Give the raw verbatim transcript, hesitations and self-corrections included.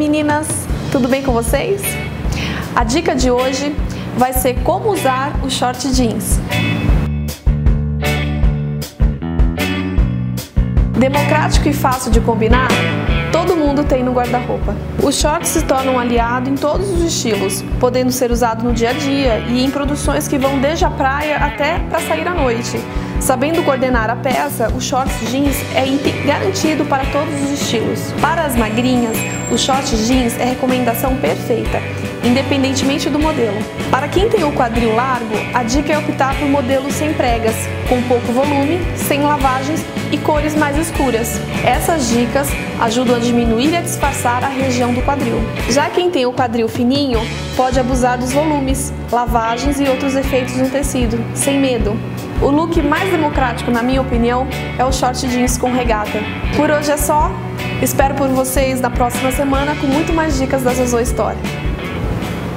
meninas! Tudo bem com vocês? A dica de hoje vai ser como usar o short jeans. Democrático e fácil de combinar? Todo mundo tem no guarda-roupa. O short se torna um aliado em todos os estilos, podendo ser usado no dia a dia e em produções que vão desde a praia até para sair à noite. Sabendo coordenar a peça, o short jeans é garantido para todos os estilos. Para as magrinhas, o short jeans é a recomendação perfeita, independentemente do modelo. Para quem tem o quadril largo, a dica é optar por modelos sem pregas, com pouco volume, sem lavagens e cores mais escuras. Essas dicas ajudam a diminuir e a disfarçar a região do quadril. Já quem tem o quadril fininho, pode abusar dos volumes, lavagens e outros efeitos no tecido, sem medo. O look mais democrático, na minha opinião, é o short jeans com regata. Por hoje é só. Espero por vocês na próxima semana com muito mais dicas da Zozo Store.